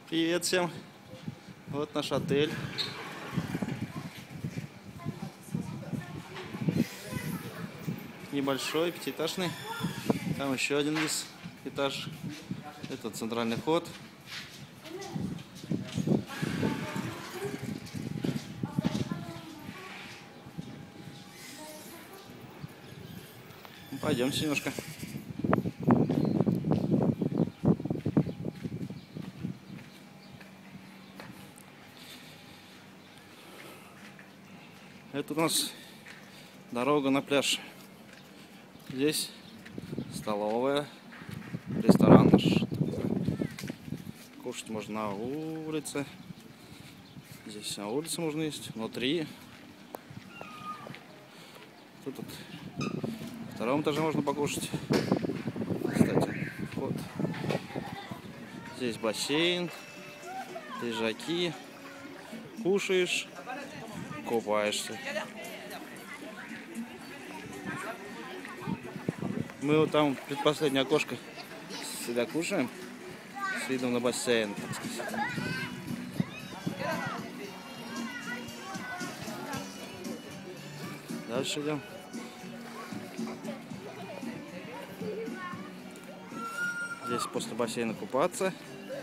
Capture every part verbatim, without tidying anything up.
Привет всем! Вот наш отель. Небольшой, пятиэтажный. Там еще один есть этаж. Это центральный вход. Пойдемте немножко. Это у нас дорога на пляж. Здесь столовая, ресторан наш. Кушать можно на улице. Здесь на улице можно есть, внутри. Тут, тут на втором этаже можно покушать. Кстати, вход. Здесь бассейн, лежаки. Кушаешь, купаешься. Мы вот там предпоследнее окошко всегда кушаем с видом на бассейн, так сказать. Дальше идем. Здесь после бассейна купаться,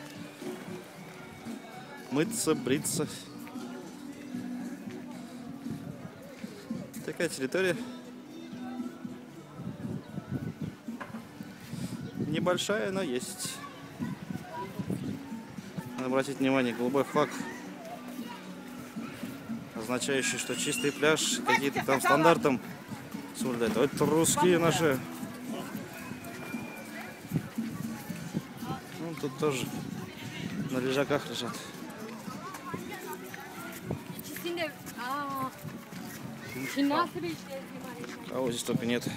мыться, бриться. Такая территория. Небольшая, но есть. Надо обратить внимание, голубой флаг, означающий, что чистый пляж, какие-то там стандартам соблюдают. Это русские наши. Ну, тут тоже на лежаках лежат. Кого здесь только нет.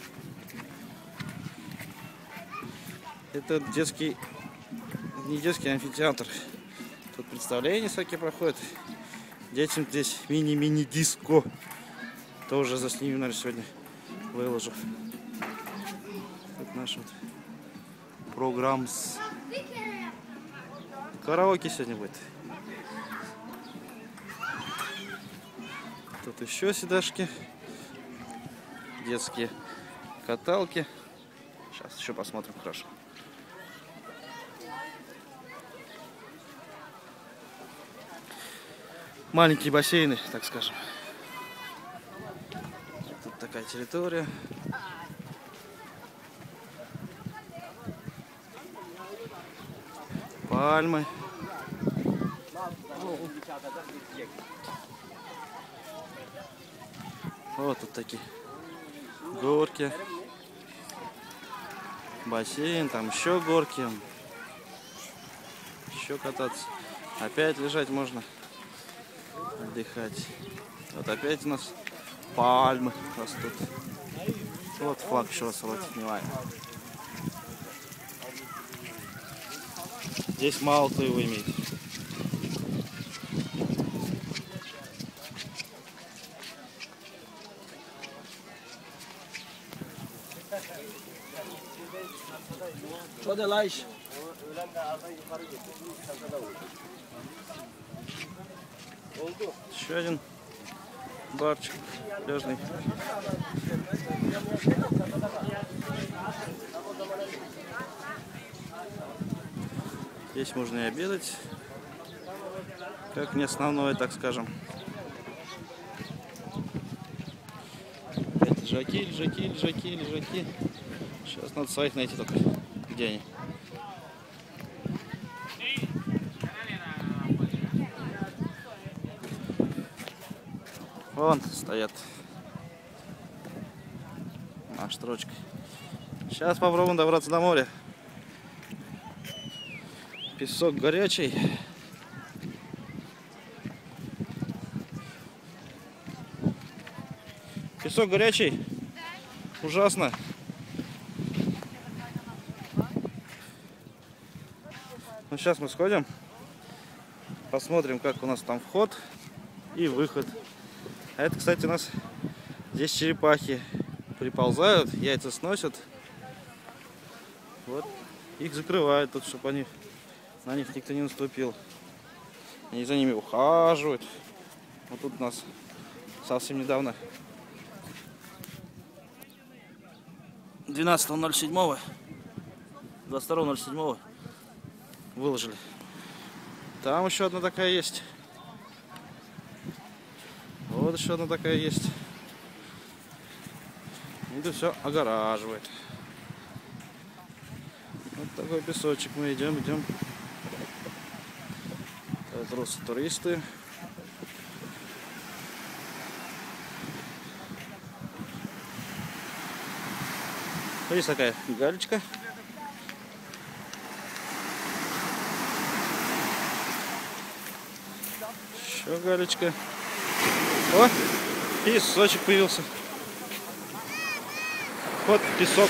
Это детский, не детский амфитеатр. Тут представления всякие проходят. Детям здесь мини-мини-диско. Тоже заснимем, наверное, сегодня выложу. Вот наш вот программс. Караоке сегодня будет. Тут еще седашки. Детские каталки. Сейчас еще посмотрим хорошо. Маленькие бассейны, так скажем. Тут такая территория. Пальмы. Вот тут такие горки. Бассейн, там еще горки. Еще кататься. Опять лежать можно. Отдыхать. Вот опять у нас пальмы растут. Вот флаг еще раз обратите внимание. Здесь мало кто его имеет. Что делаешь? Еще один барчик пляжный. Здесь можно и обедать, как не основное, так скажем. Опять лежаки, лежаки, лежаки, лежаки. Сейчас надо своих найти только. Где они? Вон стоят на строчке. Сейчас попробуем добраться до моря. Песок горячий. Песок горячий. Ужасно. Ну, сейчас мы сходим, посмотрим, как у нас там вход и выход. А это, кстати, у нас здесь черепахи приползают, яйца сносят. Вот их закрывают тут, чтобы они На них никто не наступил. Они за ними ухаживают. Вот тут у нас совсем недавно, двенадцатого ноль седьмого, двадцать второго ноль седьмого выложили. Там еще одна такая есть. Вот еще одна такая есть. И это все огораживает. Вот такой песочек. Мы идем, идем. Это русские туристы. Есть такая галечка. Еще галечка. О, песочек появился. Вот песок.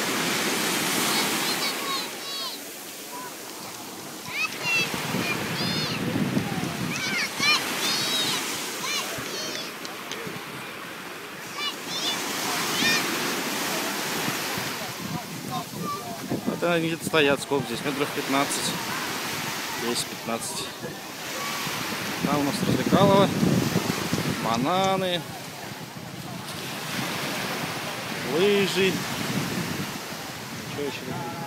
Вот они где-то стоят, сколько здесь, метров пятнадцать, десять-пятнадцать. Там у нас развлекалово, бананы, лыжи. Что еще?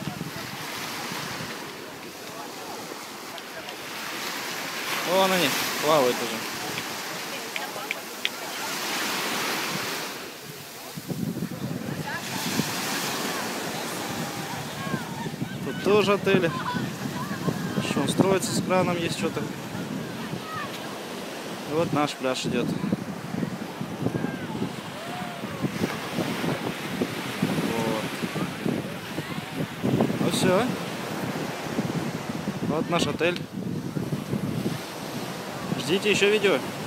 Вон они, плавают уже. Тут тоже отель. Еще он строится, с краном есть что-то. И вот наш пляж идет. Вот. Ну все. Вот наш отель. Ждите еще видео.